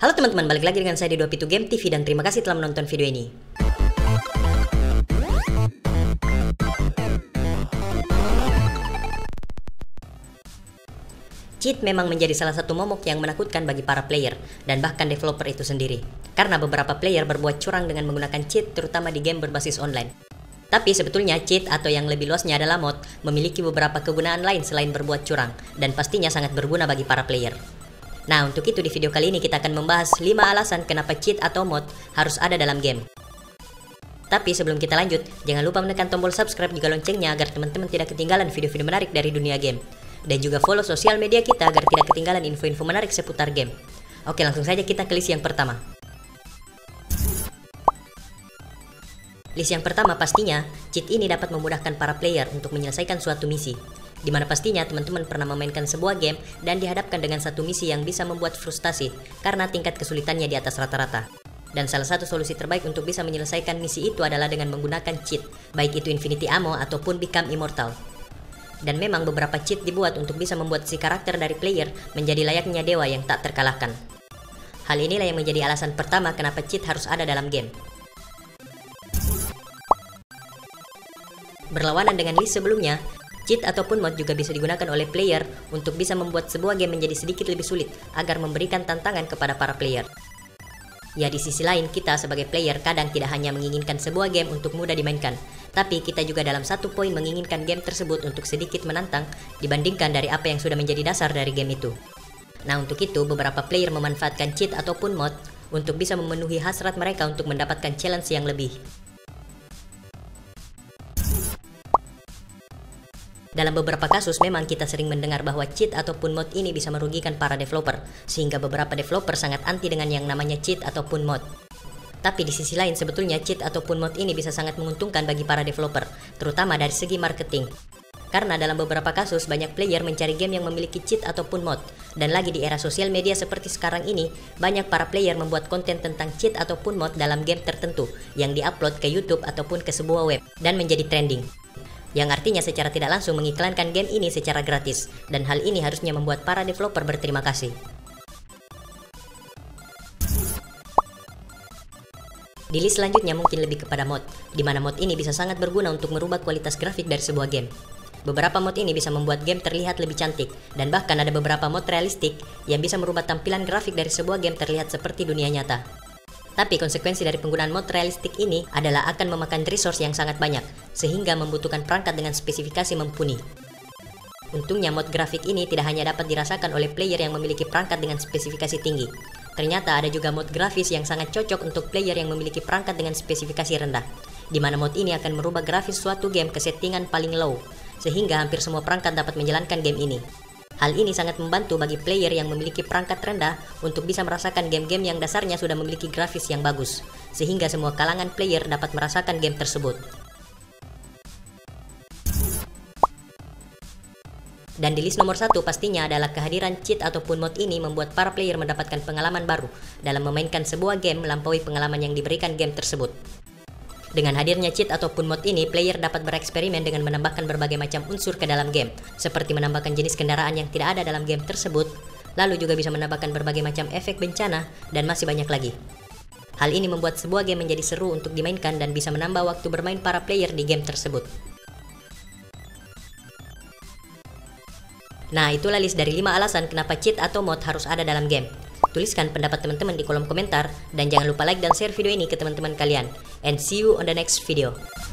Halo teman-teman, balik lagi dengan saya di 2Pitu Game TV dan terima kasih telah menonton video ini. Cheat memang menjadi salah satu momok yang menakutkan bagi para player dan bahkan developer itu sendiri. Karena beberapa player berbuat curang dengan menggunakan cheat terutama di game berbasis online. Tapi sebetulnya cheat atau yang lebih luasnya adalah mod memiliki beberapa kegunaan lain selain berbuat curang dan pastinya sangat berguna bagi para player. Nah, untuk itu di video kali ini kita akan membahas 5 alasan kenapa cheat atau mod harus ada dalam game. Tapi sebelum kita lanjut, jangan lupa menekan tombol subscribe juga loncengnya agar teman-teman tidak ketinggalan video-video menarik dari dunia game. Dan juga follow sosial media kita agar tidak ketinggalan info-info menarik seputar game. Oke, langsung saja kita ke list yang pertama. List yang pertama pastinya, cheat ini dapat memudahkan para player untuk menyelesaikan suatu misi. Di mana pastinya teman-teman pernah memainkan sebuah game dan dihadapkan dengan satu misi yang bisa membuat frustasi karena tingkat kesulitannya di atas rata-rata. Dan salah satu solusi terbaik untuk bisa menyelesaikan misi itu adalah dengan menggunakan cheat, baik itu Infinity Ammo ataupun Become Immortal. Dan memang beberapa cheat dibuat untuk bisa membuat si karakter dari player menjadi layaknya dewa yang tak terkalahkan. Hal inilah yang menjadi alasan pertama kenapa cheat harus ada dalam game. Berlawanan dengan list sebelumnya, cheat ataupun mod juga bisa digunakan oleh player untuk bisa membuat sebuah game menjadi sedikit lebih sulit agar memberikan tantangan kepada para player. Ya, di sisi lain kita sebagai player kadang tidak hanya menginginkan sebuah game untuk mudah dimainkan, tapi kita juga dalam satu poin menginginkan game tersebut untuk sedikit menantang dibandingkan dari apa yang sudah menjadi dasar dari game itu. Nah, untuk itu beberapa player memanfaatkan cheat ataupun mod untuk bisa memenuhi hasrat mereka untuk mendapatkan challenge yang lebih. Dalam beberapa kasus memang kita sering mendengar bahwa cheat ataupun mod ini bisa merugikan para developer, sehingga beberapa developer sangat anti dengan yang namanya cheat ataupun mod. Tapi di sisi lain sebetulnya cheat ataupun mod ini bisa sangat menguntungkan bagi para developer, terutama dari segi marketing. Karena dalam beberapa kasus banyak player mencari game yang memiliki cheat ataupun mod, dan lagi di era sosial media seperti sekarang ini, banyak para player membuat konten tentang cheat ataupun mod dalam game tertentu yang diupload ke YouTube ataupun ke sebuah web dan menjadi trending. Yang artinya secara tidak langsung mengiklankan game ini secara gratis, dan hal ini harusnya membuat para developer berterima kasih. Di list selanjutnya mungkin lebih kepada mod, di mana mod ini bisa sangat berguna untuk merubah kualitas grafik dari sebuah game. Beberapa mod ini bisa membuat game terlihat lebih cantik, dan bahkan ada beberapa mod realistik yang bisa merubah tampilan grafik dari sebuah game terlihat seperti dunia nyata. Tapi konsekuensi dari penggunaan mod realistik ini adalah akan memakan resource yang sangat banyak, sehingga membutuhkan perangkat dengan spesifikasi mumpuni. Untungnya mod grafik ini tidak hanya dapat dirasakan oleh player yang memiliki perangkat dengan spesifikasi tinggi. Ternyata ada juga mod grafis yang sangat cocok untuk player yang memiliki perangkat dengan spesifikasi rendah, di mana mod ini akan merubah grafis suatu game ke settingan paling low, sehingga hampir semua perangkat dapat menjalankan game ini. Hal ini sangat membantu bagi player yang memiliki perangkat rendah untuk bisa merasakan game-game yang dasarnya sudah memiliki grafis yang bagus, sehingga semua kalangan player dapat merasakan game tersebut. Dan di list nomor 1 pastinya adalah kehadiran cheat ataupun mod ini membuat para player mendapatkan pengalaman baru dalam memainkan sebuah game melampaui pengalaman yang diberikan game tersebut. Dengan hadirnya cheat ataupun mod ini, player dapat bereksperimen dengan menambahkan berbagai macam unsur ke dalam game, seperti menambahkan jenis kendaraan yang tidak ada dalam game tersebut, lalu juga bisa menambahkan berbagai macam efek bencana, dan masih banyak lagi. Hal ini membuat sebuah game menjadi seru untuk dimainkan dan bisa menambah waktu bermain para player di game tersebut. Nah, itulah list dari 5 alasan kenapa cheat atau mod harus ada dalam game. Tuliskan pendapat teman-teman di kolom komentar dan jangan lupa like dan share video ini ke teman-teman kalian. And see you on the next video.